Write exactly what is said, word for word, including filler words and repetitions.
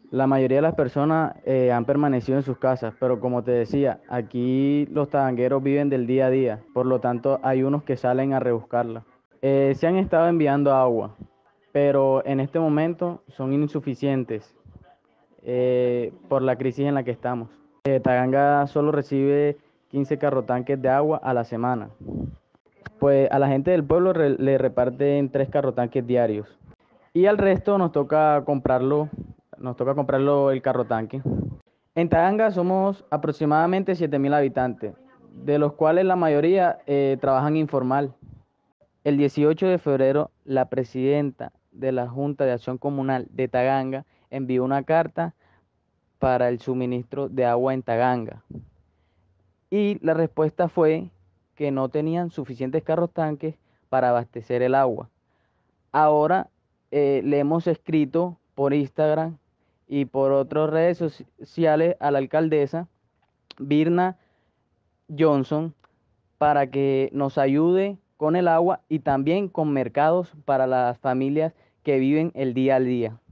La mayoría de las personas eh, han permanecido en sus casas, pero como te decía, aquí los tabangueros viven del día a día, por lo tanto hay unos que salen a rebuscarla. Eh, se han estado enviando agua, pero en este momento son insuficientes eh, por la crisis en la que estamos. Eh, Taganga solo recibe quince carrotanques de agua a la semana. Pues a la gente del pueblo re- le reparten tres carrotanques diarios. Y al resto nos toca comprarlo, nos toca comprarlo el carrotanque. En Taganga somos aproximadamente siete mil habitantes, de los cuales la mayoría eh, trabajan informal. El dieciocho de febrero, la presidenta de la Junta de Acción Comunal de Taganga envió una carta para el suministro de agua en Taganga. Y la respuesta fue que no tenían suficientes carros tanques para abastecer el agua. Ahora eh, le hemos escrito por Instagram y por otras redes sociales a la alcaldesa Birna Johnson para que nos ayude con el agua y también con mercados para las familias que viven el día al día.